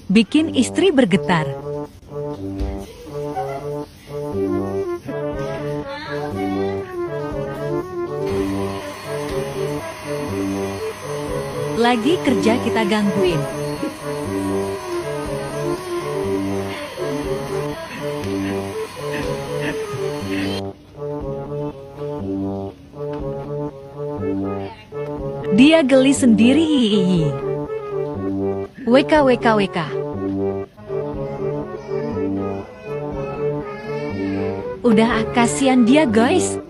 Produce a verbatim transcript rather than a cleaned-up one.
bikin istri bergetar. Lagi kerja kita gangguin. Dia geli sendiri. Hihihi. W K W K W K. Udah ah, kasihan dia guys.